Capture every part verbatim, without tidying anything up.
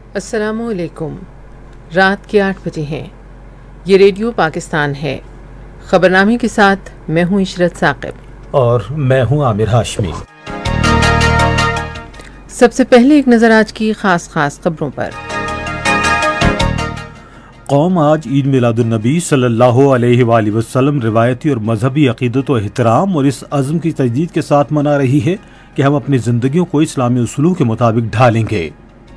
السلام علیکم۔ رات کے آٹھ بجے ہیں۔ یہ ریڈیو پاکستان ہے۔ خبرنامے کے ساتھ میں ہوں عشرت ثاقب اور میں ہوں عامر ہاشمی۔ سب سے پہلے ایک نظر آج کی خاص خاص خبروں پر۔ قوم آج عید میلاد النبی صلی اللہ علیہ وآلہ وسلم روایتی اور مذہبی عقیدت و احترام اور اس عزم کی تجدید کے ساتھ منا رہی ہے کہ ہم اپنی زندگیوں کو اسلامی اصولوں کے مطابق ڈھالیں گے۔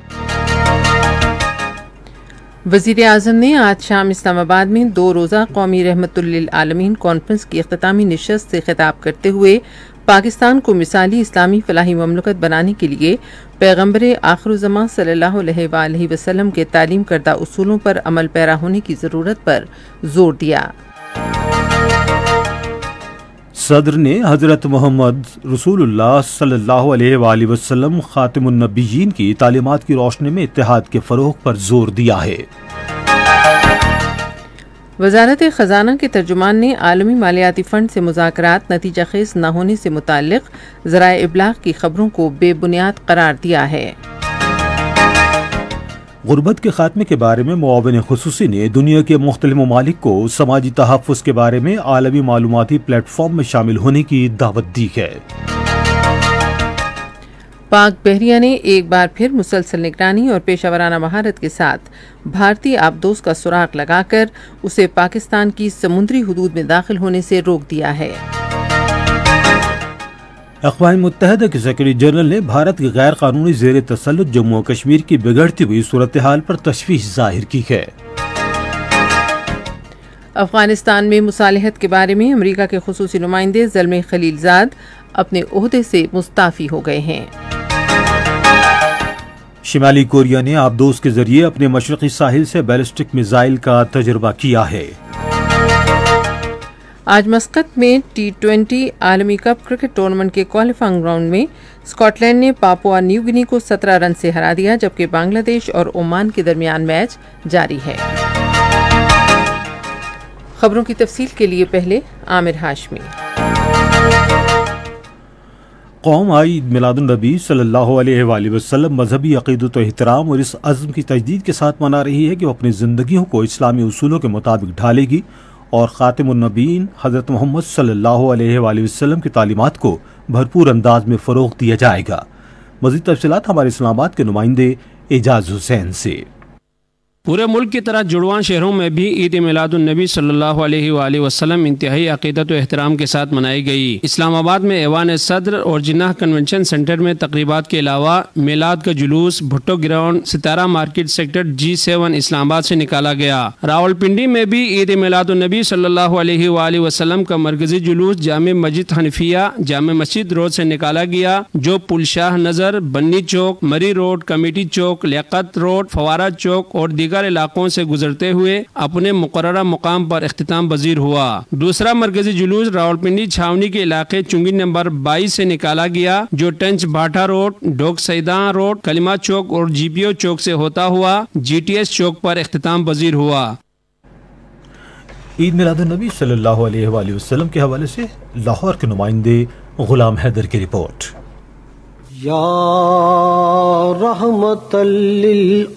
وزیر اعظم نے آج شام اسلام آباد میں دو روزہ قومی رحمت للعالمین کانفرنس کی اختتامی نشست سے خطاب کرتے ہوئے پاکستان کو مثالی اسلامی فلاحی مملکت بنانے کے لیے پیغمبر آخر الزماں صلی اللہ علیہ وآلہ وسلم کے تعلیم کردہ اصولوں پر عمل پیرا ہونے کی ضرورت پر زور دیا۔ صدر نے حضرت محمد رسول اللہ صلی اللہ علیہ وآلہ وسلم خاتم النبیین کی تعلیمات کی روشنی میں اتحاد کے فروغ پر زور دیا ہے۔ وزارت خزانہ کے ترجمان نے عالمی مالیاتی فنڈ سے مذاکرات نتیجہ خیز نہ ہونے سے متعلق ذرائع ابلاغ کی خبروں کو بے بنیاد قرار دیا ہے۔ غربت کے خاتمے کے بارے میں معاون خصوصی نے دنیا کے مختلف ممالک کو سماجی تحفظ کے بارے میں عالمی معلوماتی پلیٹ فارم میں شامل ہونے کی دعوت دی ہے۔ پاک بحریہ نے ایک بار پھر مسلسل نگرانی اور پیشہ ورانہ مہارت کے ساتھ بھارتی آبدوز کا سراغ لگا کر اسے پاکستان کی سمندری حدود میں داخل ہونے سے روک دیا ہے۔ اقوام متحدہ کے سیکرٹری جنرل نے بھارت کے غیر قانونی زیر تسلط جموں و کشمیر کی بگڑتی ہوئی صورتحال پر تشویش ظاہر کی ہے۔ افغانستان میں مصالحت کے بارے میں امریکہ کے خصوصی نمائندے زلمے خلیل زاد اپنے عہدے سے مستعفی ہو گئے ہیں۔ شمالی کوریا نے آبدوز کے ذریعے اپنے مشرقی ساحل سے بیلسٹک میزائل کا تجربہ کیا ہے۔ آج مسقط میں ٹی ٹوینٹی عالمی کپ کرکٹ ٹورنامنٹ کے کوالیفائنگ راؤنڈ میں اسکاٹ لینڈ نے پاپوا نیو گنی کو سترہ رن سے ہرا دیا، جبکہ بنگلہ دیش اور عمان کے درمیان میچ جاری ہے۔ خبروں کی تفصیل کے لیے پہلے عامر ہاشمی۔ قوم آج عید میلاد النبی صلی اللہ علیہ وآلہ وسلم مذہبی عقیدت و احترام اور اس عزم کی تجدید کے ساتھ منا رہی ہے کہ وہ اپنی زندگیوں کو اسلامی اصولوں کے مطابق ڈھالے گی اور خاتم النبیین حضرت محمد صلی اللہ علیہ وآلہ وسلم کی تعلیمات کو بھرپور انداز میں فروغ دیا جائے گا۔ مزید تفصیلات ہمارے اسلام آباد کے نمائندے اعجاز حسین سے۔ پورے ملک کی طرح جڑواں شہروں میں بھی عید میلاد النبی صلی اللہ علیہ وآلہ وسلم انتہائی عقیدت و احترام کے ساتھ منائی گئی۔ اسلام آباد میں ایوان صدر اور جناح کنونشن سینٹر میں تقریبات کے علاوہ میلاد کا جلوس Bhutto ground, Sitara market sector G seven Islamabad سے نکالا گیا۔ راولپنڈی میں بھی عید میلاد النبی صلی اللہ علیہ وآلہ وسلم کا مرکزی جلوس جامع مسجد حنفیہ جامع مسجد روڈ سے نکالا گیا، جو پل شاہ نظر، بنی چوک، مری روڈ، کمیٹی چوک، لیاقت روڈ، فوارہ چوک اور دیگر علاقوں سے گزرتے ہوئے اپنے مقررہ مقام پر اختتام پذیر ہوا۔ دوسرا مرکزی جلوس راولپنڈی چھاونی کے علاقے چنگی نمبر بائیس سے نکالا گیا، جو ٹنچ بھاٹا روڈ، ڈوک سیداں روڈ، کلمہ چوک اور جی پی او چوک سے ہوتا ہوا جی ٹی ایس چوک پر اختتام پذیر ہوا۔ عید میلاد النبی صلی اللہ علیہ وآلہ وسلم کے حوالے سے لاہور کے نمائندے غلام حیدر کی رپورٹ۔ یا رحمت للعالمین۔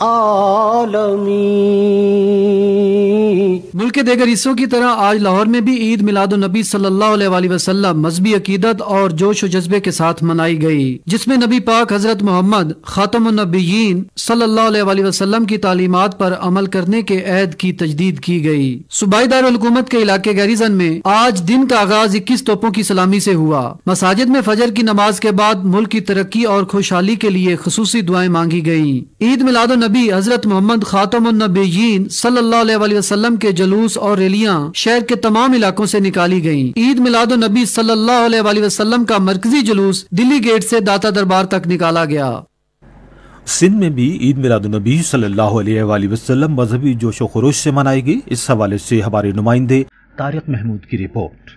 ملک کے دیگر حصوں کی طرح آج لاہور میں بھی عید میلاد النبی صلی اللہ علیہ وآلہ وسلم مذہبی عقیدت اور جوش و جذبے کے ساتھ منائی گئی، جس میں نبی پاک حضرت محمد خاتم النبیین صلی اللہ علیہ وآلہ وسلم کی تعلیمات پر عمل کرنے کے عہد کی تجدید کی گئی۔ صوبائی دارالحکومت کے علاقے گیریزن میں آج دن کا آغاز اکیس توپوں کی سلامی سے ہوا۔ مساجد میں فجر کی نماز کے بعد ملک کی ترقی اور خوشحالی کے لیے خصوصی دعائیں مانگی گئیں۔ عید میلاد النبی حضرت محمد خاتم النبیین صلی اللہ علیہ وآلہ وسلم کے جلوس اور ریلیاں شہر کے تمام علاقوں سے نکالی گئیں۔ عید میلاد النبی صلی اللہ علیہ وآلہ وسلم کا مرکزی جلوس دلی گیٹ سے داتا دربار تک نکالا گیا۔ سندھ میں بھی عید میلاد النبی صلی اللہ علیہ وآلہ وسلم مذہبی جوش و خروش سے منائی گئی۔ اس حوالے سے ہمارے نمائندے طارق محمود کی رپورٹ۔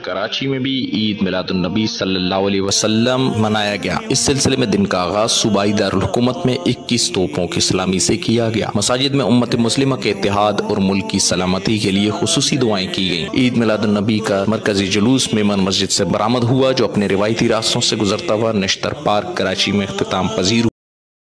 کراچی میں بھی عید میلاد النبی صلی اللہ علیہ وسلم منایا گیا۔ اس سلسلے میں دن کا آغاز صوبائی دارالحکومت میں اکیس توپوں کی سلامی سے کیا گیا۔ مساجد میں امت مسلمہ کے اتحاد اور ملک کی سلامتی کے لیے خصوصی دعائیں کی گئیں۔ عید میلاد النبی کا مرکزی جلوس میمن مسجد سے برآمد ہوا، جو اپنے روایتی راستوں سے گزرتا ہوا نشتر پارک کراچی میں اختتام پذیر ہوا۔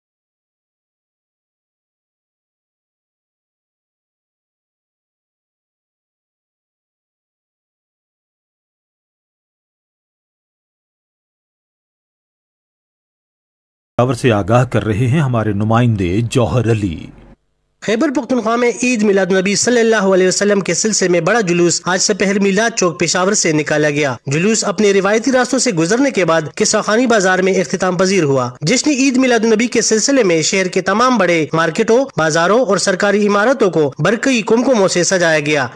خبر سے آگاہ کر رہے ہیں ہمارے نمائندے جوہر علی۔ خیبر پختونخوا میں عید میلاد النبی صلی اللہ علیہ وسلم کے سلسلے میں بڑا جلوس آج سپہر میلاد چوک پشاور سے نکالا گیا۔ جلوس اپنے روایتی راستوں سے گزرنے کے بعد قصہ خانی بازار میں اختتام پذیر ہوا۔ جشن عید میلاد النبی کے سلسلے میں شہر کے تمام بڑے مارکیٹوں، بازاروں اور سرکاری عمارتوں کو برقی کمکموں سے سجایا گیا۔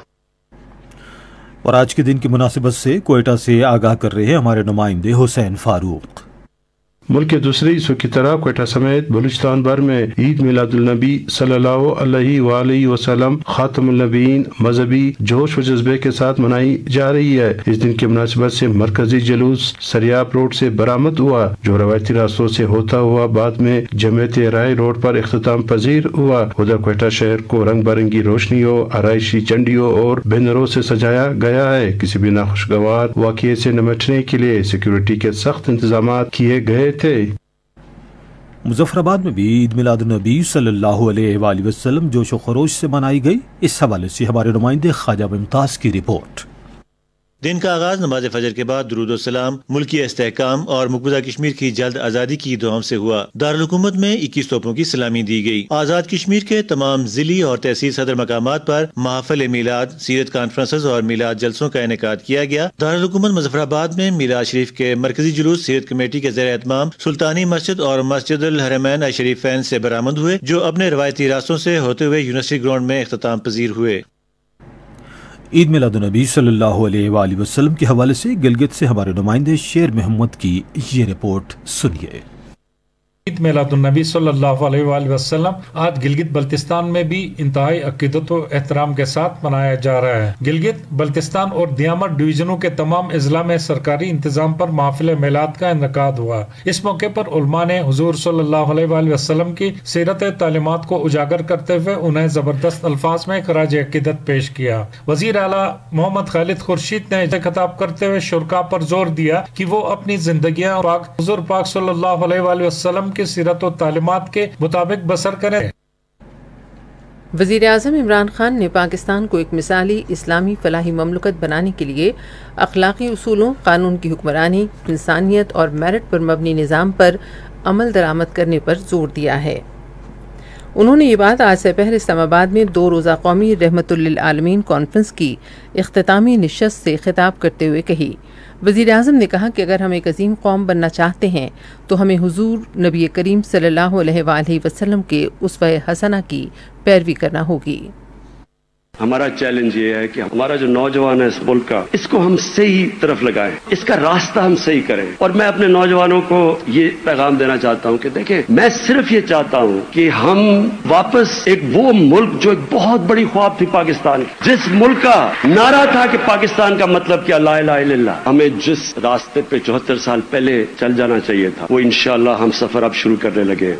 اور آج کے دن کی مناسبت سے کوئٹہ سے آگاہ کر رہے ہیں ہمارے نمائندے حسین فاروق۔ ملک کے دوسرے حصوں کی طرح کوئٹہ سمیت بلوچستان بھر میں عید میلاد النبی صلی اللہ علیہ وآلہ وسلم خاتم النبیین مذہبی جوش و جذبے کے ساتھ منائی جا رہی ہے۔ اس دن کی مناسبت سے مرکزی جلوس سریاب روڈ سے برآمد ہوا، جو روایتی راستوں سے ہوتا ہوا بعد میں جمعیت رائے روڈ پر اختتام پذیر ہوا۔ ادھر کوئٹہ شہر کو رنگ برنگی روشنیوں، آرائشی چنڈیوں اور بینروں سے سجایا گیا ہے۔ کسی بھی ناخوشگوار واقعے سے نمٹنے کے لیے سیکیورٹی کے سخت انتظامات کیے گئے تھے۔ مظفر آباد میں بھی عید میلاد النبی صلی اللہ علیہ وآلہ وسلم جوش و خروش سے منائی گئی۔ اس حوالے سے ہمارے نمائندے خواجہ ممتاز کی رپورٹ۔ دن کا آغاز نماز فجر کے بعد درود و سلام، ملکی استحکام اور مقبوضہ کشمیر کی جلد آزادی کی دعاؤں سے ہوا۔ دارالحکومت میں اکیس توپوں کی سلامی دی گئی۔ آزاد کشمیر کے تمام ضلعی اور تحصیل صدر مقامات پر محافل میلاد، سیرت کانفرنسز اور میلاد جلسوں کا انعقاد کیا گیا۔ دارالحکومت مظفر آباد میں میلاد شریف کے مرکزی جلوس سیرت کمیٹی کے زیر اہتمام سلطانی مسجد اور مسجد الحرمین الشریفین سے برآمد ہوئے، جو اپنے روایتی راستوں سے ہوتے ہوئے یونیورسٹی گراؤنڈ میں اختتام پذیر ہوئے۔ عید میلاد النبی صلی اللہ علیہ وآلہ وسلم کے حوالے سے گلگت سے ہمارے نمائندے شیر محمد کی یہ رپورٹ سنیے۔ عید میلاد النبی صلی اللہ علیہ وآلہ وسلم آج گلگت بلتستان میں بھی انتہائی عقیدت و احترام کے ساتھ منایا جا رہا ہے۔ گلگت بلتستان اور دیامر ڈویژنوں کے تمام اضلاع میں سرکاری انتظام پر محافل میلاد کا انعقاد ہوا۔ اس موقع پر علماء نے حضور صلی اللہ علیہ وآلہ وسلم کی سیرت تعلیمات کو اجاگر کرتے ہوئے انہیں زبردست الفاظ میں خراج عقیدت پیش کیا۔ وزیر اعلیٰ محمد خالد خورشید نے خطاب کرتے ہوئے شرکاء پر زور دیا کہ وہ اپنی زندگیاں پاک حضور پاک صلی اللہ علیہ وآلہ وسلم کی سیرت و تعلیمات کے مطابق بسر کریں۔ وزیر اعظم عمران خان نے پاکستان کو ایک مثالی اسلامی فلاحی مملکت بنانے کے لیے اخلاقی اصولوں، قانون کی حکمرانی، انسانیت اور میرٹ پر مبنی نظام پر عمل درآمد کرنے پر زور دیا ہے۔ انہوں نے یہ بات آج سپہر اسلام آباد میں دو روزہ قومی رحمت للعالمین کانفرنس کی اختتامی نشست سے خطاب کرتے ہوئے کہی۔ وزیر اعظم نے کہا کہ اگر ہم ایک عظیم قوم بننا چاہتے ہیں تو ہمیں حضور نبی کریم صلی اللہ علیہ وآلہ وسلم کے اسوہ حسنہ کی پیروی کرنا ہوگی۔ ہمارا چیلنج یہ ہے کہ ہمارا جو نوجوان ہے اس ملک کا، اس کو ہم صحیح طرف لگائیں، اس کا راستہ ہم صحیح کریں۔ اور میں اپنے نوجوانوں کو یہ پیغام دینا چاہتا ہوں کہ دیکھیں، میں صرف یہ چاہتا ہوں کہ ہم واپس ایک وہ ملک جو ایک بہت بڑی خواب تھی پاکستان کی، جس ملک کا نعرہ تھا کہ پاکستان کا مطلب کیا لا الہ الا اللہ، ہمیں جس راستے پہ چوہتر سال پہلے چل جانا چاہیے تھا، وہ انشاءاللہ ہم سفر اب شروع کرنے لگے۔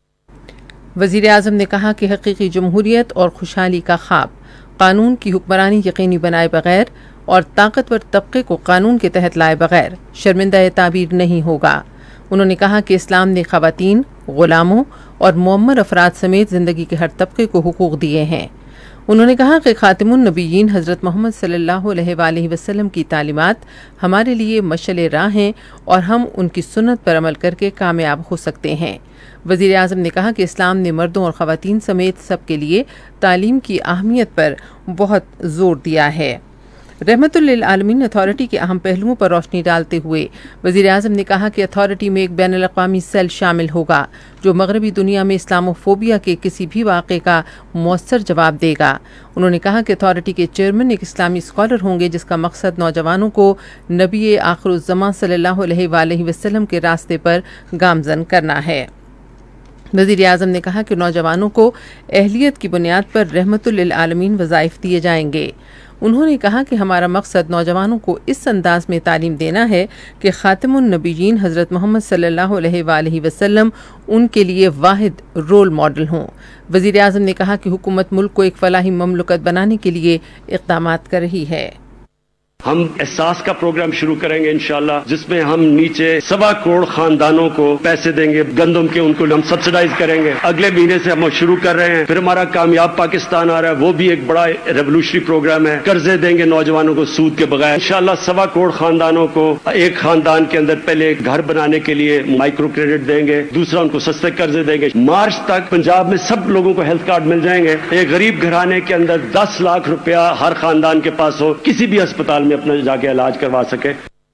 وزیر اعظم نے کہا کہ حقیقی جمہوریت اور خوشحالی کا خواب قانون کی حکمرانی یقینی بنائے بغیر اور طاقتور طبقے کو قانون کے تحت لائے بغیر شرمندہ تعبیر نہیں ہوگا۔ انہوں نے کہا کہ اسلام نے خواتین، غلاموں اور معمر افراد سمیت زندگی کے ہر طبقے کو حقوق دیے ہیں۔ انہوں نے کہا کہ خاتم النبیین حضرت محمد صلی اللہ علیہ وآلہ وسلم کی تعلیمات ہمارے لیے مشعل راہ ہیں اور ہم ان کی سنت پر عمل کر کے کامیاب ہو سکتے ہیں۔ وزیر اعظم نے کہا کہ اسلام نے مردوں اور خواتین سمیت سب کے لیے تعلیم کی اہمیت پر بہت زور دیا ہے۔ رحمت للعالمین اتھارٹی کے اہم پہلوؤں پر روشنی ڈالتے ہوئے وزیر اعظم نے کہا کہ اتھارٹی میں ایک بین الاقوامی سیل شامل ہوگا جو مغربی دنیا میں اسلامو فوبیا کے کسی بھی واقعے کا مؤثر جواب دے گا۔ انہوں نے کہا کہ اتھارٹی کے چیئرمین ایک اسلامی اسکالر ہوں گے جس کا مقصد نوجوانوں کو نبی آخر الزمان صلی اللہ علیہ وآلہ وسلم کے راستے پر گامزن کرنا ہے۔ وزیر اعظم نے کہا کہ نوجوانوں کو اہلیت کی بنیاد پر رحمت للعالمین وظائف دیے جائیں گے۔ انہوں نے کہا کہ ہمارا مقصد نوجوانوں کو اس انداز میں تعلیم دینا ہے کہ خاتم النبیین حضرت محمد صلی اللہ علیہ وآلہ وسلم ان کے لیے واحد رول ماڈل ہوں۔ وزیر اعظم نے کہا کہ حکومت ملک کو ایک فلاحی مملکت بنانے کے لیے اقدامات کر رہی ہے۔ ہم احساس کا پروگرام شروع کریں گے انشاءاللہ، جس میں ہم نیچے سوا کروڑ خاندانوں کو پیسے دیں گے، گندم کے ان کو ہم سبسڈائز کریں گے۔ اگلے مہینے سے ہم شروع کر رہے ہیں۔ پھر ہمارا کامیاب پاکستان آ رہا ہے، وہ بھی ایک بڑا ریولوشنری پروگرام ہے۔ قرضے دیں گے نوجوانوں کو سود کے بغیر انشاءاللہ۔ سوا کروڑ خاندانوں کو ایک خاندان کے اندر پہلے گھر بنانے کے لیے مائکرو کریڈٹ دیں گے، دوسرا ان کو سستے قرضے دیں گے۔ مارچ تک پنجاب میں سب لوگوں کو ہیلتھ کارڈ مل جائیں گے۔ ایک غریب گھرانے کے اندر دس لاکھ روپیہ ہر خاندان کے پاس ہو، کسی بھی اسپتال میں اپنا جا کے علاج کروا سکے۔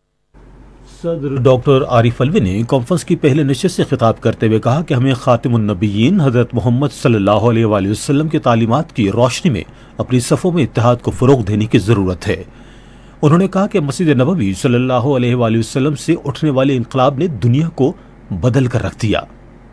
صدر ڈاکٹر عارف الوی نے کانفرنس کی پہلے نشست سے خطاب کرتے ہوئے کہا کہ ہمیں خاتم النبیین حضرت محمد صلی اللہ علیہ وآلہ وسلم کی تعلیمات کی روشنی میں اپنی صفوں میں اتحاد کو فروغ دینے کی ضرورت ہے۔ انہوں نے کہا کہ مسجد نبوی صلی اللہ علیہ وآلہ وسلم سے اٹھنے والے انقلاب نے دنیا کو بدل کر رکھ دیا۔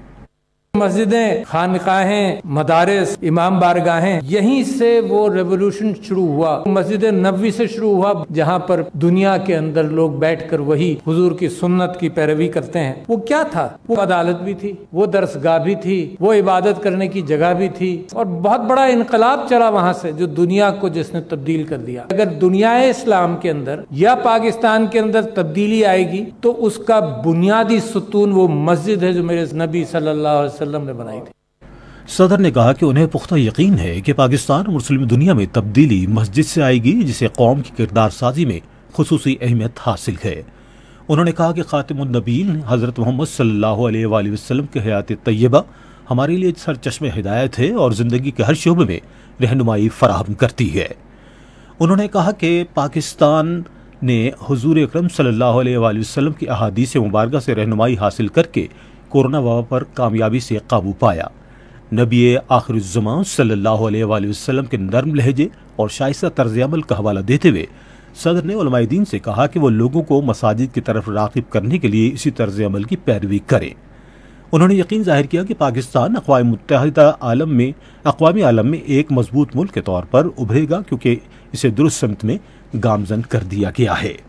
مسجدیں، خانقاہیں، مدارس، امام بارگاہیں، یہیں سے وہ ریولوشن شروع ہوا۔ مسجد نبوی سے شروع ہوا، جہاں پر دنیا کے اندر لوگ بیٹھ کر وہی حضور کی سنت کی پیروی کرتے ہیں۔ وہ کیا تھا؟ وہ عدالت بھی تھی، وہ درسگاہ بھی تھی، وہ عبادت کرنے کی جگہ بھی تھی، اور بہت بڑا انقلاب چلا وہاں سے جو دنیا کو جس نے تبدیل کر دیا۔ اگر دنیا اسلام کے اندر یا پاکستان کے اندر تبدیلی آئے گی تو اس کا بنیادی ستون وہ مسجد ہے جو میرے نبی صلی اللہ علیہ وسلم نے بنائی تھی۔ صدر نے کہا کہ انہیں پختہ یقین ہے کہ پاکستان اور مسلم دنیا میں تبدیلی مسجد سے آئے گی، جسے قوم کی کردار سازی میں خصوصی اہمیت حاصل ہے۔ انہوں نے کہا کہ خاتم النبیین حضرت محمد صلی اللہ علیہ وآلہ وسلم کی حیات طیبہ ہمارے لیے سر چشم ہدایت ہے اور زندگی کے ہر شعبے میں رہنمائی فراہم کرتی ہے۔ انہوں نے کہا کہ پاکستان نے حضور اکرم صلی اللہ علیہ وآلہ وسلم کی احادیث مبارکہ سے رہنمائی حاصل کر کے کورونا وبا پر کامیابی سے قابو پایا۔ نبی آخر الزمان صلی اللہ علیہ وآلہ وسلم کے نرم لہجے اور شائستہ طرز عمل کا حوالہ دیتے ہوئے صدر نے علماء دین سے کہا کہ وہ لوگوں کو مساجد کی طرف راغب کرنے کے لیے اسی طرز عمل کی پیروی کریں۔ انہوں نے یقین ظاہر کیا کہ پاکستان اقوام متحدہ عالم میں اقوام عالم میں ایک مضبوط ملک کے طور پر ابھرے گا، کیونکہ اسے درست سمت میں گامزن کر دیا گیا ہے۔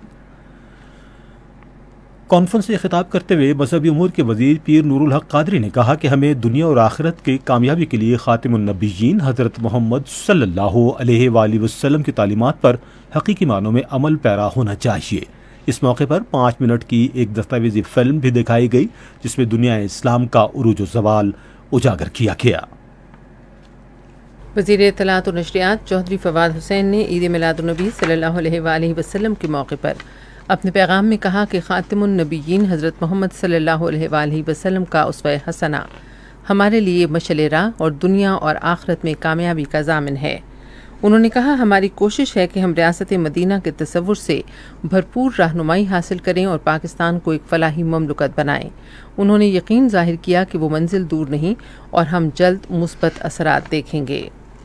کانفرنس سے خطاب کرتے ہوئے مذہبی امور کے وزیر پیر نور الحق قادری نے کہا کہ ہمیں دنیا اور آخرت کی کامیابی کے لیے خاتم النبیین حضرت محمد صلی اللہ علیہ وآلہ وسلم کی تعلیمات پر حقیقی معنوں میں عمل پیرا ہونا چاہیے۔ اس موقع پر پانچ منٹ کی ایک دستاویزی فلم بھی دکھائی گئی، جس میں دنیا اسلام کا عروج و زوال اجاگر کیا گیا۔ وزیر اطلاعات و نشریات چودھری فواد حسین نے عید میلاد النبی صلی اللہ علیہ وآلہ وسلم کے موقع پر اپنے پیغام میں کہا کہ خاتم النبیین حضرت محمد صلی اللہ علیہ وآلہ وسلم کا اسوہ حسنہ ہمارے لیے مشعل راہ اور دنیا اور آخرت میں کامیابی کا ضامن ہے۔ انہوں نے کہا ہماری کوشش ہے کہ ہم ریاست مدینہ کے تصور سے بھرپور رہنمائی حاصل کریں اور پاکستان کو ایک فلاحی مملکت بنائیں۔ انہوں نے یقین ظاہر کیا کہ وہ منزل دور نہیں اور ہم جلد مثبت اثرات دیکھیں گے۔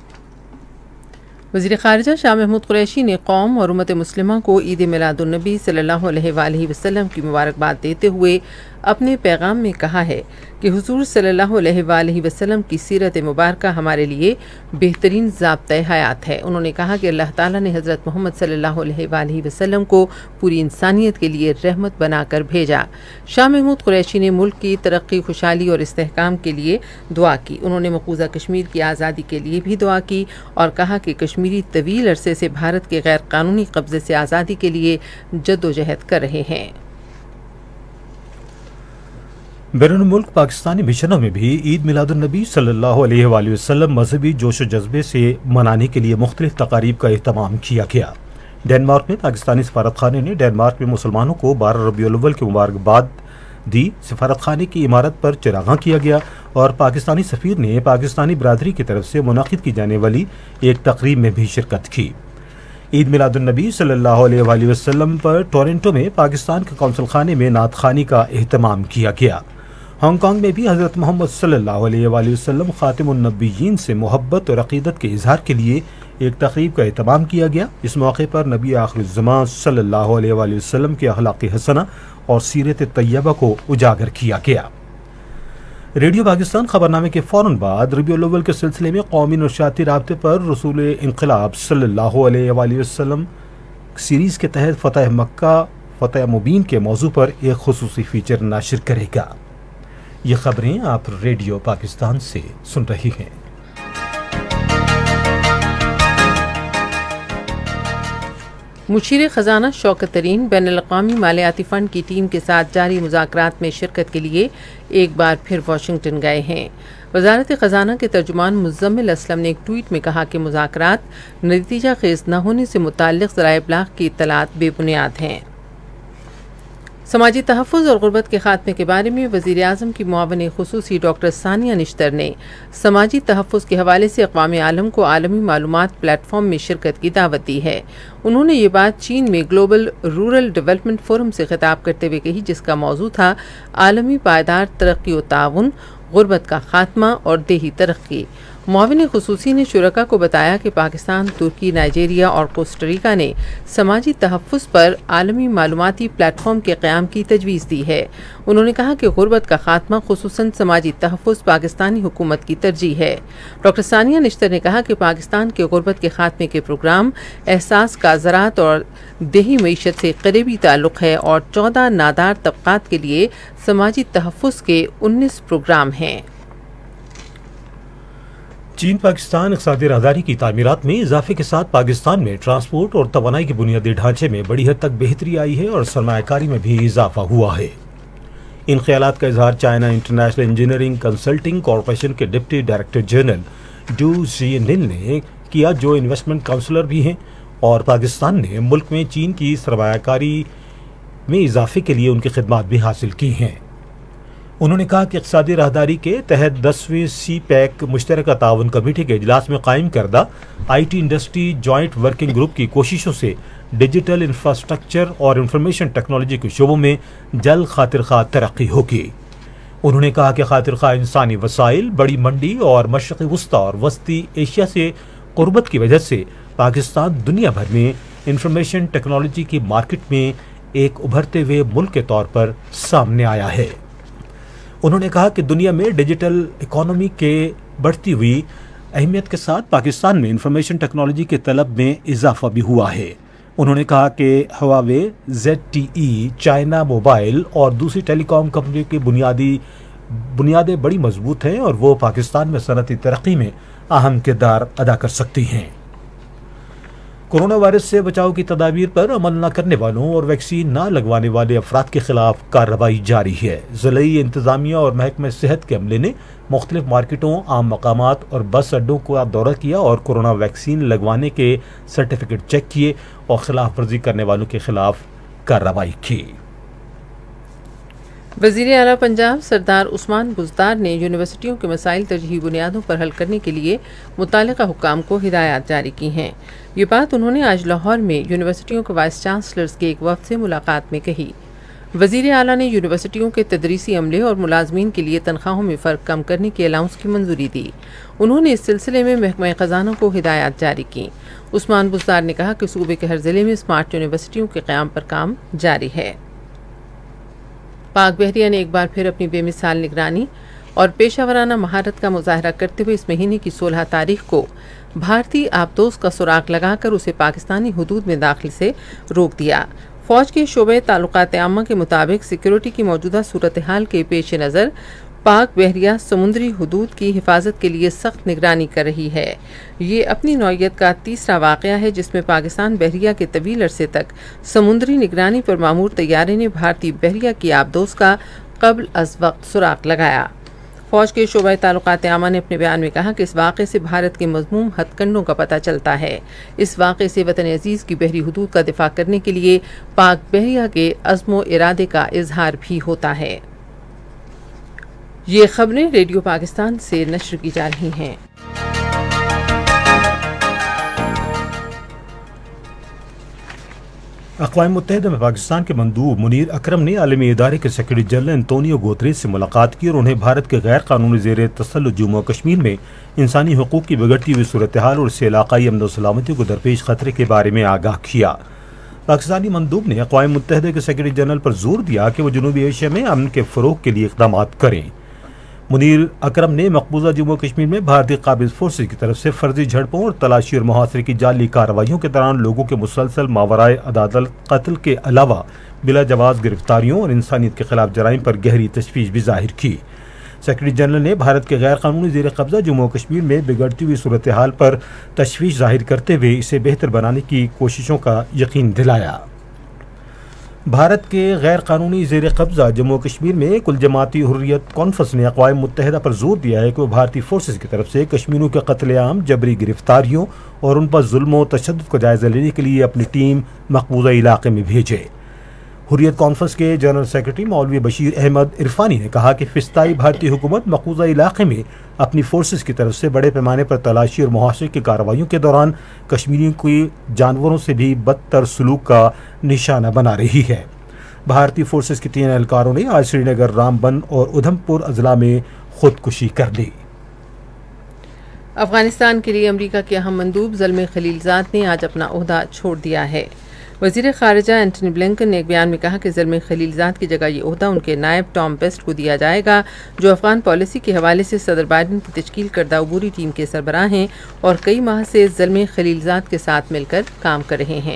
وزیر خارجہ شاہ محمود قریشی نے قوم اور امت مسلمہ کو عید میلاد النبی صلی اللہ علیہ وآلہ وسلم کی مبارکباد دیتے ہوئے اپنے پیغام میں کہا ہے کہ حضور صلی اللہ علیہ وآلہ وسلم کی سیرت مبارکہ ہمارے لیے بہترین ضابطۂ حیات ہے۔ انہوں نے کہا کہ اللہ تعالیٰ نے حضرت محمد صلی اللہ علیہ وآلہ وسلم کو پوری انسانیت کے لیے رحمت بنا کر بھیجا۔ شاہ محمود قریشی نے ملک کی ترقی، خوشحالی اور استحکام کے لیے دعا کی۔ انہوں نے مقبوضہ کشمیر کی آزادی کے لیے بھی دعا کی اور کہا کہ کشمیری طویل عرصے سے بھارت کے غیر قانونی قبضے سے آزادی کے لیے جدوجہد کر رہے ہیں۔ بیرون ملک پاکستانی مشنوں میں بھی عید میلاد النبی صلی اللہ علیہ وآلہ وسلم مذہبی جوش و جذبے سے منانے کے لیے مختلف تقاریب کا اہتمام کیا گیا۔ ڈنمارک میں پاکستانی سفارت خانے نے ڈنمارک میں مسلمانوں کو بارہ ربیع الاول کی مبارکباد دی۔ سفارت خانے کی عمارت پر چراغاں کیا گیا اور پاکستانی سفیر نے پاکستانی برادری کی طرف سے منعقد کی جانے والی ایک تقریب میں بھی شرکت کی۔ عید میلاد النبی صلی اللہ علیہ وآلہ وسلم پر ٹورنٹو میں پاکستان کے قونصل خانے میں نعت خوانی کا اہتمام کیا گیا۔ ہانگ کانگ میں بھی حضرت محمد صلی اللہ علیہ وآلہ وسلم خاتم النبیین سے محبت اور عقیدت کے اظہار کے لیے ایک تقریب کا اہتمام کیا گیا۔ اس موقع پر نبی آخر الزمان صلی اللہ علیہ وآلہ وسلم کے اخلاق حسنہ اور سیرت طیبہ کو اجاگر کیا گیا۔ ریڈیو پاکستان خبرنامے کے فوراً بعد ربیع الاول کے سلسلے میں قومی نشریاتی رابطے پر رسول انقلاب صلی اللہ علیہ وآلہ وسلم سیریز کے تحت فتح مکہ فتح مبین کے موضوع پر ایک خصوصی فیچر ناشر کرے گا۔ یہ خبریں آپ ریڈیو پاکستان سے سن رہی ہیں۔ مشیر خزانہ شوکت ترین بین الاقوامی مالیاتی فنڈ کی ٹیم کے ساتھ جاری مذاکرات میں شرکت کے لیے ایک بار پھر واشنگٹن گئے ہیں۔ وزارت خزانہ کے ترجمان مزمل اسلم نے ایک ٹویٹ میں کہا کہ مذاکرات نتیجہ خیز نہ ہونے سے متعلق ذرائع ابلاغ کی اطلاعات بے بنیاد ہیں۔ سماجی تحفظ اور غربت کے خاتمے کے بارے میں وزیر اعظم کی معاون خصوصی ڈاکٹر ثانیہ نشتر نے سماجی تحفظ کے حوالے سے اقوام عالم کو عالمی معلومات پلیٹ فارم میں شرکت کی دعوت دی ہے۔ انہوں نے یہ بات چین میں گلوبل رورل ڈیولپمنٹ فورم سے خطاب کرتے ہوئے کہی، جس کا موضوع تھا عالمی پائیدار ترقی و تعاون، غربت کا خاتمہ اور دیہی ترقی۔ معاون خصوصی نے شرکاء کو بتایا کہ پاکستان، ترکی، نائجیریا اور کوسٹاریکا نے سماجی تحفظ پر عالمی معلوماتی پلیٹ فارم کے قیام کی تجویز دی ہے۔ انہوں نے کہا کہ غربت کا خاتمہ خصوصاً سماجی تحفظ پاکستانی حکومت کی ترجیح ہے۔ ڈاکٹر ثانیہ نشتر نے کہا کہ پاکستان کے غربت کے خاتمے کے پروگرام احساس کا زراعت اور دیہی معیشت سے قریبی تعلق ہے اور چودہ نادار طبقات کے لیے سماجی تحفظ کے انیس پروگرام ہیں۔ چین پاکستان اقتصادی راہداری کی تعمیرات میں اضافے کے ساتھ پاکستان میں ٹرانسپورٹ اور توانائی کے بنیادی ڈھانچے میں بڑی حد تک بہتری آئی ہے اور سرمایہ کاری میں بھی اضافہ ہوا ہے۔ ان خیالات کا اظہار China international engineering consulting corporation کے ڈپٹی ڈائریکٹر جنرل ڈو زینل نے کیا، جو انویسٹمنٹ کاؤنسلر بھی ہیں، اور پاکستان نے ملک میں چین کی سرمایہ کاری میں اضافے کے لیے ان کی خدمات بھی حاصل کی ہیں۔ انہوں نے کہا کہ اقتصادی راہداری کے تحت دسویں سی پیک مشترکہ تعاون کمیٹی کے اجلاس میں قائم کردہ I T industry joint working group کی کوششوں سے ڈیجیٹل انفراسٹرکچر اور انفارمیشن ٹیکنالوجی کے شعبوں میں جلد خاطر خواہ ترقی ہوگی۔ انہوں نے کہا کہ خاطر خواہ انسانی وسائل، بڑی منڈی اور مشرقی وسطی اور وسطی ایشیا سے قربت کی وجہ سے پاکستان دنیا بھر میں انفارمیشن ٹیکنالوجی کی مارکیٹ میں ایک ابھرتے ہوئے ملک کے طور پر سامنے آیا ہے۔ انہوں نے کہا کہ دنیا میں ڈیجیٹل اکانومی کے بڑھتی ہوئی اہمیت کے ساتھ پاکستان میں انفارمیشن ٹیکنالوجی کے طلب میں اضافہ بھی ہوا ہے۔ انہوں نے کہا کہ Huawei, Z T E, China mobile اور دوسری ٹیلی کام کمپنیوں کی بنیادی بنیادیں بڑی مضبوط ہیں اور وہ پاکستان میں صنعتی ترقی میں اہم کردار ادا کر سکتی ہیں۔ کورونا وائرس سے بچاؤ کی تدابیر پر عمل نہ کرنے والوں اور ویکسین نہ لگوانے والے افراد کے خلاف کارروائی جاری ہے۔ ضلعی انتظامیہ اور محکمہ صحت کے عملے نے مختلف مارکیٹوں، عام مقامات اور بس اڈوں کا دورہ کیا اور کورونا ویکسین لگوانے کے سرٹیفکیٹ چیک کیے اور خلاف ورزی کرنے والوں کے خلاف کارروائی کی۔ وزیر اعلیٰ پنجاب سردار عثمان بزدار نے یونیورسٹیوں کے مسائل ترجیحی بنیادوں پر حل کرنے کے لیے متعلقہ حکام کو ہدایات جاری کی ہیں۔ یہ بات انہوں نے آج لاہور میں یونیورسٹیوں کے وائس چانسلرز کے ایک وفد سے ملاقات میں کہی۔ وزیر اعلیٰ نے یونیورسٹیوں کے تدریسی عملے اور ملازمین کے لیے تنخواہوں میں فرق کم کرنے کے الاؤنس کی منظوری دی۔ انہوں نے اس سلسلے میں محکمہ خزانہ کو ہدایات جاری کی۔ عثمان بزدار نے کہا کہ صوبے کے ہر ضلع میں اسمارٹ یونیورسٹیوں کے قیام پر کام جاری ہے۔ پاک بحریہ نے ایک بار پھر اپنی بے مثال نگرانی اور پیشہ ورانہ مہارت کا مظاہرہ کرتے ہوئے اس مہینے کی سولہ تاریخ کو بھارتی آبدوز کا سراغ لگا کر اسے پاکستانی حدود میں داخل سے روک دیا۔ فوج کے شعبہ تعلقات عامہ کے مطابق سیکیورٹی کی موجودہ صورتحال کے پیش نظر پاک بحریہ سمندری حدود کی حفاظت کے لیے سخت نگرانی کر رہی ہے۔ یہ اپنی نوعیت کا تیسرا واقعہ ہے جس میں پاکستان بحریہ کے طویل عرصے تک سمندری نگرانی پر معمور طیارے نے بھارتی بحریہ کی آبدوز کا قبل از وقت سراغ لگایا۔ فوج کے شعبہ تعلقات عامہ نے اپنے بیان میں کہا کہ اس واقعے سے بھارت کے مذموم ہتھ کنڈوں کا پتہ چلتا ہے۔ اس واقعے سے وطن عزیز کی بحری حدود کا دفاع کرنے کے لیے پاک بحریہ کے عزم و ارادے کا اظہار بھی ہوتا ہے۔ یہ خبریں ریڈیو پاکستان سے نشر کی جا رہی ہیں۔ اقوام متحدہ میں پاکستان کے مندوب منیر اکرم نے عالمی ادارے کے سیکرٹری جنرل انتونیو گوتریز سے ملاقات کی اور انہیں بھارت کے غیر قانونی زیر تسلط جموں و کشمیر میں انسانی حقوق کی بگڑتی ہوئی صورتحال اور اس سے علاقائی امن و سلامتی کو درپیش خطرے کے بارے میں آگاہ کیا۔ پاکستانی مندوب نے اقوام متحدہ کے سیکرٹری جنرل پر زور دیا کہ وہ جنوبی ایشیا میں امن کے فروغ کے لیے اقدامات کریں۔ منیر اکرم نے مقبوضہ جموں کشمیر میں بھارتی قابض فورسز کی طرف سے فرضی جھڑپوں اور تلاشی اور محاصرے کی جعلی کارروائیوں کے دوران لوگوں کے مسلسل ماورائے عدالت قتل کے علاوہ بلا جواز گرفتاریوں اور انسانیت کے خلاف جرائم پر گہری تشویش بھی ظاہر کی۔ سیکرٹری جنرل نے بھارت کے غیر قانونی زیر قبضہ جموں کشمیر میں بگڑتی ہوئی صورتحال پر تشویش ظاہر کرتے ہوئے اسے بہتر بنانے کی کوششوں کا یقین دلایا۔ بھارت کے غیر قانونی زیر قبضہ جموں کشمیر میں کل جماعتی حریت کانفرنس نے اقوام متحدہ پر زور دیا ہے کہ وہ بھارتی فورسز کی طرف سے کشمیریوں کے قتل عام، جبری گرفتاریوں اور ان پر ظلم و تشدد کا جائزہ لینے کے لیے اپنی ٹیم مقبوضہ علاقے میں بھیجے۔ حریت کانفرنس کے جنرل سیکرٹری مولوی بشیر احمد عرفانی نے کہا کہ فسطائی بھارتی حکومت مقبوضہ علاقے میں اپنی فورسز کی طرف سے بڑے پیمانے پر تلاشی اور محاصرے کی کارروائیوں کے دوران کشمیریوں کی جانوروں سے بھی بدتر سلوک کا نشانہ بنا رہی ہے۔ بھارتی فورسز کے تین اہلکاروں نے آج سری نگر، رام بن اور ادھم پور اضلاع میں خودکشی کر لی۔ افغانستان کے لیے امریکہ کے اہم مندوب زلمے خلیلزاد نے آج اپنا عہدہ چھوڑ دیا ہے۔ وزیر خارجہ اینٹنی بلنکن نے ایک بیان میں کہا کہ زلمے خلیلزاد کی جگہ یہ عہدہ ان کے نائب ٹام بیسٹ کو دیا جائے گا، جو افغان پالیسی کے حوالے سے صدر بائیڈن کی تشکیل کردہ عبوری ٹیم کے سربراہ ہیں اور کئی ماہ سے زلمے خلیلزاد کے ساتھ مل کر کام کر رہے ہیں۔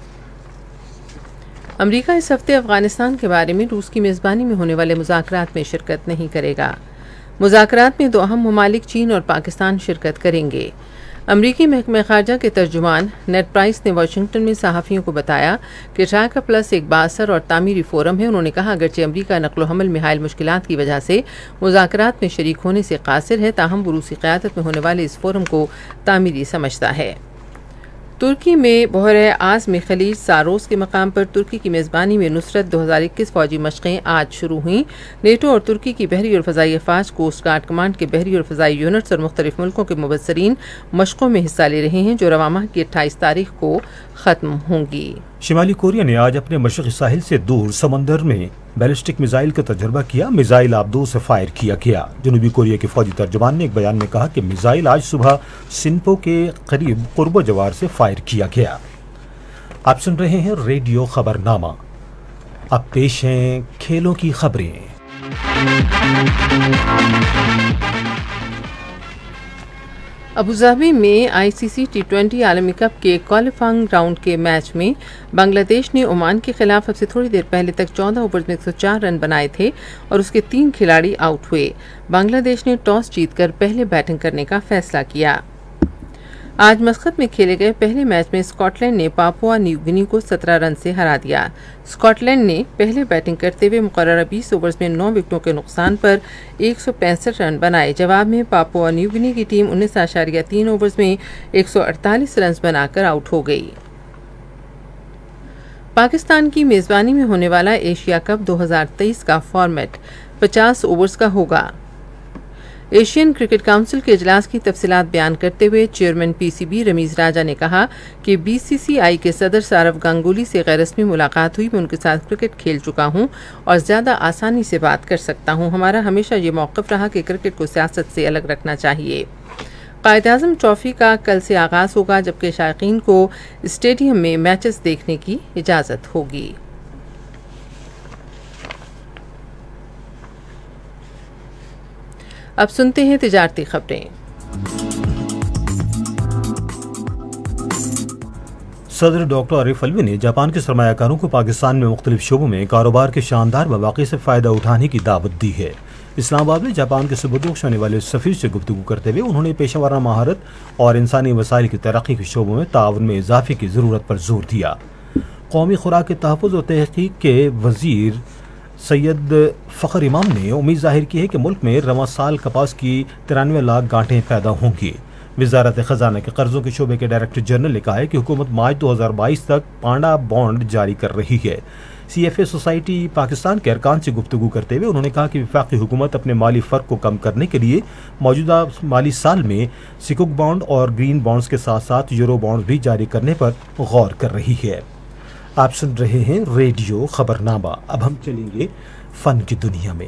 امریکہ اس ہفتے افغانستان کے بارے میں روس کی میزبانی میں ہونے والے مذاکرات میں شرکت نہیں کرے گا۔ مذاکرات میں دو اہم ممالک چین اور پاکستان شرکت کریں گے۔ امریکی محکمہ خارجہ کے ترجمان نیڈ پرائس نے واشنگٹن میں صحافیوں کو بتایا کہ ٹرائکا پلس ایک بااثر اور تعمیری فورم ہے۔ انہوں نے کہا اگرچہ امریکہ نقل و حمل میں حائل مشکلات کی وجہ سے مذاکرات میں شریک ہونے سے قاصر ہے، تاہم وہ روسی قیادت میں ہونے والے اس فورم کو تعمیری سمجھتا ہے۔ ترکی میں بحیرہ اعظم میں خلیج ساروس کے مقام پر ترکی کی میزبانی میں نصرت دو ہزار اکیس فوجی مشقیں آج شروع ہوئیں۔ نیٹو اور ترکی کی بحری اور فضائی افواج، کوسٹ گارڈ کمانڈ کے بحری اور فضائی یونٹس اور مختلف ملکوں کے مبصرین مشقوں میں حصہ لے رہے ہیں، جو رواں ماہ کی اٹھائیس تاریخ کو ختم ہوں گی۔ شمالی کوریا نے آج اپنے مشرقی ساحل سے دور سمندر میں بیلسٹک میزائل کا تجربہ کیا۔ میزائل آبدوز سے فائر کیا گیا۔ جنوبی کوریا کے فوجی ترجمان نے ایک بیان میں کہا کہ میزائل آج صبح سنپو کے قریب قرب و جوار سے فائر کیا گیا۔ آپ سن رہے ہیں ریڈیو خبرنامہ۔ اب پیش ہیں کھیلوں کی خبریں۔ ابوظہبی میں I C C T twenty عالمی کپ کے کوالیفائنگ راؤنڈ کے میچ میں بنگلہ دیش نے عمان کے خلاف اب سے تھوڑی دیر پہلے تک چودہ اوورز میں ایک سو چار رن بنائے تھے اور اس کے تین کھلاڑی آؤٹ ہوئے۔ بنگلہ دیش نے ٹاس جیت کر پہلے بیٹنگ کرنے کا فیصلہ کیا۔ آج مسقط میں کھیلے گئے پہلے میچ میں اسکاٹ لینڈ نے پاپوا نیو گنی کو سترہ رن سے ہرا دیا۔ اسکاٹ لینڈ نے پہلے بیٹنگ کرتے ہوئے مقررہ بیس اوورز میں نو وکٹوں کے نقصان پر ایک سو پینسٹھ رن بنائے۔ جواب میں پاپوا نیو گنی کی ٹیم انیس اشاریہ تین اوورز میں ایک سو اڑتالیس رنز بنا کر آؤٹ ہو گئی۔ پاکستان کی میزبانی میں ہونے والا ایشیا کپ دو ہزار تیئیس کا فارمیٹ پچاس اوورز کا ہوگا۔ ایشین کرکٹ کونسل کے اجلاس کی تفصیلات بیان کرتے ہوئے chairman P C B Ramiz Raja نے کہا کہ بی سی سی آئی کے صدر سورو گنگولی سے غیر رسمی ملاقات ہوئی۔ میں ان کے ساتھ کرکٹ کھیل چکا ہوں اور زیادہ آسانی سے بات کر سکتا ہوں۔ ہمارا ہمیشہ یہ موقف رہا کہ کرکٹ کو سیاست سے الگ رکھنا چاہیے۔ قائد اعظم ٹرافی کا کل سے آغاز ہوگا، جبکہ شائقین کو اسٹیڈیم میں میچز دیکھنے کی اجازت ہوگی۔ اب سنتے ہیں تجارتی خبریں۔ صدر ڈاکٹر عارف علوی نے جاپان کے سرمایہ کاروں کو پاکستان میں مختلف شعبوں میں کاروبار کے شاندار مواقع سے فائدہ اٹھانے کی دعوت دی ہے۔ اسلام آباد میں جاپان کے سبکدوش ہونے والے سفیر سے گفتگو کرتے ہوئے انہوں نے پیشہ ورانہ مہارت اور انسانی وسائل کی ترقی کے شعبوں میں تعاون میں اضافے کی ضرورت پر زور دیا۔ قومی خوراک کے تحفظ اور تحقیق کے وزیر سید فخر امام نے امید ظاہر کی ہے کہ ملک میں رواں سال کپاس کی ترانوے لاکھ گانٹیں پیدا ہوں گی۔ وزارت خزانہ کے قرضوں کے شعبے کے ڈائریکٹر جنرل نے کہا ہے کہ حکومت مارچ دو ہزار بائیس تک پانڈا بانڈ جاری کر رہی ہے۔ C F A society Pakistan کے ارکان سے گفتگو کرتے ہوئے انہوں نے کہا کہ وفاقی حکومت اپنے مالی فرق کو کم کرنے کے لیے موجودہ مالی سال میں سکوک بانڈ اور گرین بانڈز کے ساتھ ساتھ یورو بانڈز بھی جاری کرنے پر غور کر رہی ہے۔ آپ سن رہے ہیں ریڈیو خبرنامہ۔ اب ہم چلیں گے فن کی دنیا میں۔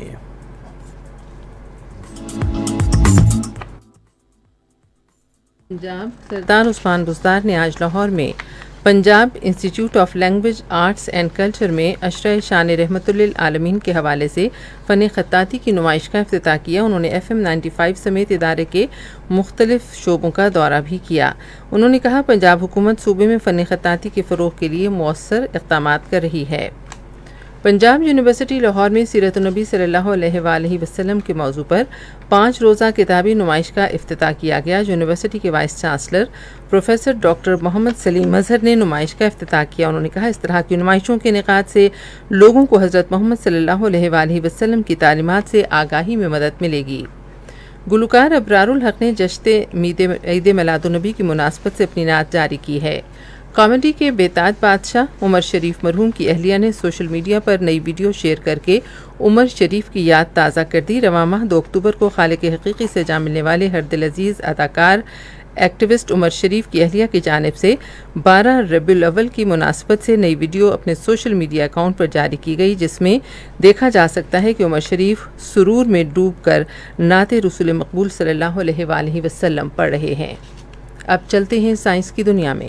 پنجاب سردار عثمان بزدار نے آج لاہور میں Punjab institute of language arts and culture में अशरा शान रहमतुल्लिल आलमीन के हवाले से फ़न ख़त्ताती की नुमाइश का इफ्तिताह किया। उन्होंने एफ एम नाइन्टी फाइव समेत इदारे के मुख्तलिफ शोबों का दौरा भी किया। उन्होंने कहा, पंजाब हुकूमत सूबे में फ़न ख़त्ताती के फ़रोग़ के लिए मौसर इक़दामात कर रही है। पंजाब यूनिवर्सिटी लाहौर में सीरत नबी सल्लल्लाहु अलैहि वसल्लम के मौजू पर पाँच रोज़ा किताबी नुमाइश का इफ्तिताह किया गया। यूनिवर्सिटी के vice chancellor professor doctor Mohammad Saleem Mazhar ने नुमाइश का इफ्तिताह किया। उन्होंने कहा, इस तरह की नुमाइशों के इनेकाद से लोगों को हज़रत मोहम्मद सल्लल्लाहु अलैहि वसल्लम की तालीमात से आगाही में मदद मिलेगी। गुलकार अबरारुल हक ने जश्न ईद मिलादुन्नबी की मुनासबत से अपनी नात जारी की है। कॉमेडी के बेताज बादशाह उमर शरीफ मरहूम की अहलिया ने सोशल मीडिया पर नई वीडियो शेयर करके उमर शरीफ की याद ताज़ा कर दी। रवां माह दो अक्टूबर को खालिक हकीकी से जा मिलने वाले हर दिल अजीज़ अदाकार एक्टिविस्ट उमर शरीफ की अहलिया की जानिब से बारह रबीउल अव्वल की मुनासबत से नई वीडियो अपने सोशल मीडिया अकाउंट पर जारी की गई, जिसमें देखा जा सकता है कि उमर शरीफ सुरूर में डूब कर नाते रसूल मकबूल सल्लल्लाहु अलैहि वसल्लम पढ़ रहे हैं। अब चलते हैं साइंस की दुनिया में।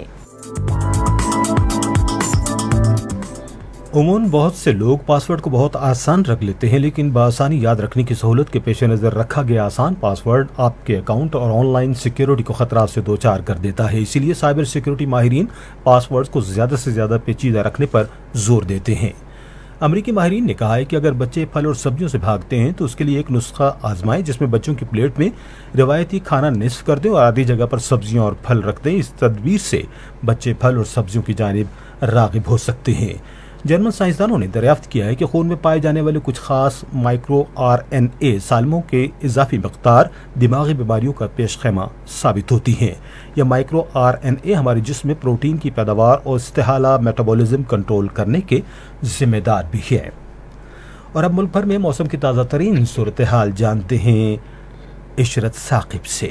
उमूमन बहुत से लोग पासवर्ड को बहुत आसान रख लेते हैं, लेकिन बआसानी याद रखने की सहूलत के पेश नज़र रखा गया आसान पासवर्ड आपके अकाउंट और ऑनलाइन सिक्योरिटी को खतरात से दो चार कर देता है। इसीलिए साइबर सिक्योरिटी माहिरीन पासवर्ड को ज़्यादा से ज़्यादा पेचीदा रखने पर जोर देते हैं। अमरीकी माहिरीन ने कहा है कि अगर बच्चे फल और सब्जियों से भागते हैं तो उसके लिए एक नुस्खा आजमाएं, जिसमें बच्चों की प्लेट में रिवायती खाना निस्फ कर दें और आधी जगह पर सब्जियां और फल रख दें। इस तदबीर से बच्चे फल और सब्जियों की जानिब राग़िब हो सकते हैं। जर्मन साइंसदानों ने दरियाफ्त किया है कि खून में पाए जाने वाले कुछ खास माइक्रो आर एन ए सालमों के इजाफी मकदार दिमागी बीमारियों का पेशखैमा साबित होती हैं। यह माइक्रो आर एन ए हमारे जिस्म में प्रोटीन की पैदावार और इस्तेहाला मेटाबॉलिज्म कंट्रोल करने के जिम्मेदार भी है। और अब मुल्क भर में मौसम की ताज़ा तरीन सूरत हाल जानते हैं इशरत साकिब से।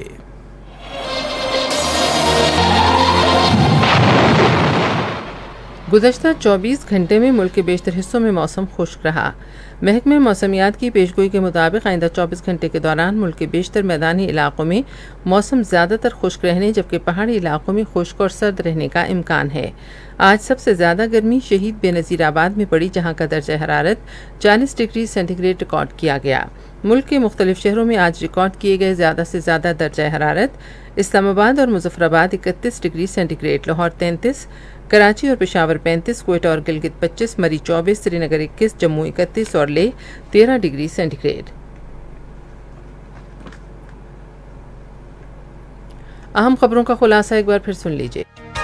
गुज़श्ता चौबीस घंटे में मुल्क के बेशतर हिस्सों में मौसम खुश्क रहा। महकमे मौसमियात की पेशगोई के मुताबिक आइंदा चौबीस घंटे के दौरान मुल्क के बेशतर मैदानी इलाकों में मौसम ज़्यादातर खुश्क रहने जबकि पहाड़ी इलाकों में खुश्क और सर्द रहने का इम्कान है। आज सबसे ज़्यादा गर्मी शहीद बेनज़ीर आबाद में पड़ी, जहाँ का दर्जा हरारत चालीस डिग्री सेंटीग्रेड रिकॉर्ड किया गया। मुल्क के मुख्तलिफ शहरों में आज रिकॉर्ड किए गए ज़्यादा से ज़्यादा दर्जा हरारत इस्लामाबाद और मुजफ्फराबाद इकतीस डिग्री सेंटीग्रेड, लाहौर तैंतीस, कराची और पेशावर पैंतीस, क्वेटा और गिलगित पच्चीस, मरी चौबीस, श्रीनगर इक्कीस, जम्मू इकतीस और लेह तेरह डिग्री सेंटीग्रेड। अहम खबरों का खुलासा एक बार फिर सुन लीजिए।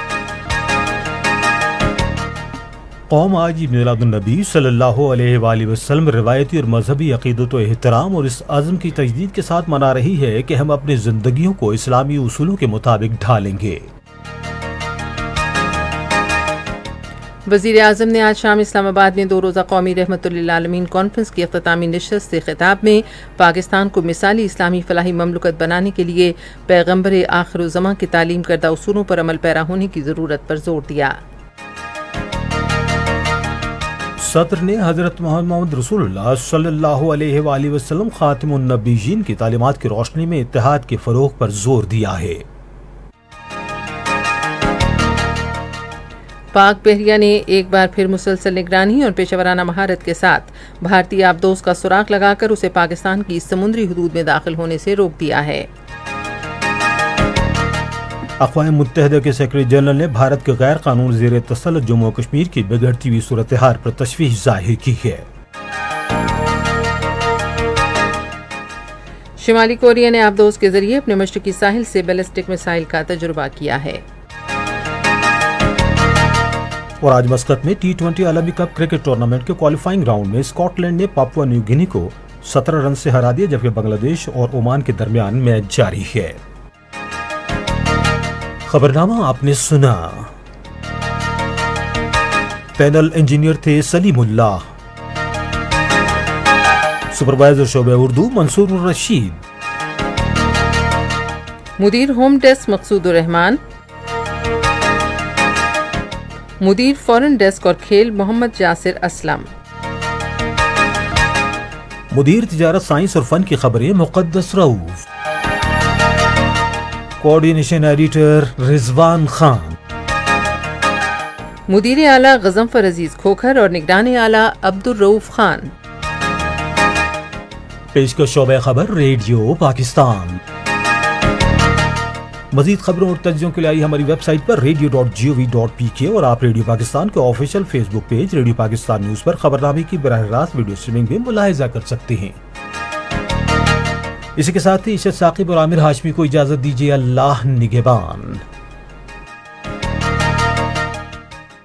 कौम आज मिलादुन्नबी सल्लल्लाहु अलैहि वसल्लम रिवायती और मजहबी अकीदत व एहतराम और इस अज़्म की तजदीद के साथ मना रही है कि हम अपनी जिंदगियों को इस्लामी उसूलों के मुताबिक ढालेंगे। वज़ीर आज़म ने आज शाम इस्लामाबाद में दो रोज़ा कौमी रहमतुल्लिल आलमीन कॉन्फ्रेंस की इख्तितामी नशस्त से खिताब में पाकिस्तान को मिसाली इस्लामी फलाही ममलकत बनाने के लिए पैगम्बर आखिरुज़्ज़मां की तालीम करदा उसूलों पर अमल पैरा होने की ज़रूरत पर जोर दिया। सदर ने हजरत मोहम्मद रसूलुल्लाह सल्लल्लाहु अलैहि वसल्लम खातिमुन नबीयीन की तालीमात की रोशनी में इत्तेहाद के फरोग पर जोर दिया है। पाक बहरिया ने एक बार फिर मुसलसल निगरानी और पेशेवराना महारत के साथ भारतीय आबदोज का सुराग लगाकर उसे पाकिस्तान की समुद्री हदूद में दाखिल होने से रोक दिया है। अक़वाम मुत्तहिदा के सेक्रेटरी जनरल ने भारत के गैर कानूनी ज़ेर तसल्लुत जम्मू और कश्मीर की बिगड़ती हुई सूरत हाल पर तशवीश ज़ाहिर की है। शुमाली कोरिया ने आबदोज के जरिए अपने मशरकी साहिल से बैलिस्टिक मिसाइल का तजुर्बा किया है। और आज मस्कत में टी ट्वेंटी आलमी कप क्रिकेट टूर्नामेंट के क्वालिफाइंग राउंड में स्कॉटलैंड ने पापुआ न्यू गिनी को सत्रह रन से हरा दिया, जबकि बांग्लादेश और ओमान के दरमियान मैच जारी है। खबरनामा आपने सुना। पैनल इंजीनियर थे सलीमुल्लाह, सुपरवाइजर शोबे उर्दू मंसूर रशीद, मुदीर होम डेस्क मकसूदुर रहमान, मुदीर फॉरेन डेस्क और खेल मोहम्मद यासिर असलम, मुदीर तिजारत साइंस और फन की खबरें मुक़द्दस रऊफ, कोऑर्डिनेशन एडिटर रिजवान खान, مدیر اعلیٰ غضنفر عزیز کھوکھر اور نگران اعلیٰ عبدالرؤوف خان۔ پیش کا شعبہ خبر ریڈیو پاکستان۔ مزید خبروں اور تجزیوں کے لیے آئی ہماری ویب سائٹ پر radio dot G O V dot P K اور آپ ریڈیو پاکستان کے official Facebook page radio Pakistan news پر خبرنامے کی براہ راست ویڈیو اسٹریمنگ بھی ملاحظہ کر سکتے ہیں۔ اسی کے ساتھ ہی عشرت ثاقب اور عامر ہاشمی کو اجازت دیجیے، اللہ نگہبان۔